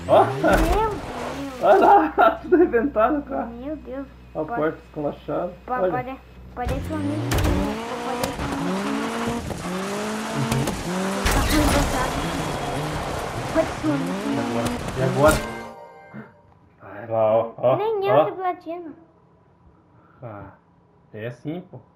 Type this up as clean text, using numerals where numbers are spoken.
Ó, Meu Deus. olha lá, tudo arrebentado, cara. Meu Deus. A porta esculachada. Pode, Olha. parece um amigo. Tá arrebentado. Pode ser um amigo. E agora? Vai lá, ó, ó. Nem eu ó. de platina. Ah, é assim, pô.